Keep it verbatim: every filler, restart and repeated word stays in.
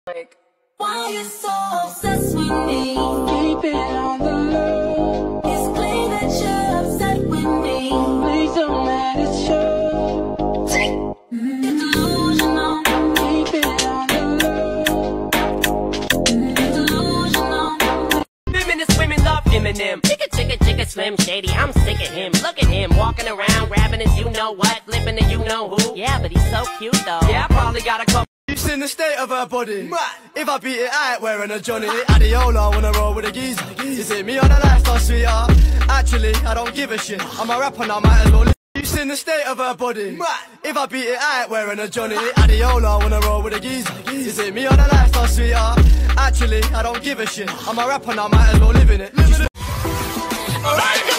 Like, why you so obsessed with me? Keep it on the low. It's clear that you're upset with me. Please don't let it show. Mm, You're delusional. Keep it on the low. Mm, You're delusional. Feminist women love Eminem. Chicka, chicka, chicka, Slim Shady. I'm sick of him. Look at him walking around, grabbing his you know what, flipping the you know who. Yeah, but he's so cute though. Yeah, I probably got a couple. You've seen the state of her body. If I beat it, I ain't wearing a Johnny. Adiola, wanna roll with a geezer. Is it me on a lifestyle, sweetheart? Actually, I don't give a shit. I'm a rapper now, might as well live. You've seen the state of her body. If I beat it, I ain't wearing a Johnny. Adiola, wanna roll with a geezer. Is it me on a lifestyle, sweetheart? Actually, I don't give a shit. I'm a rapper now, might as well live in it.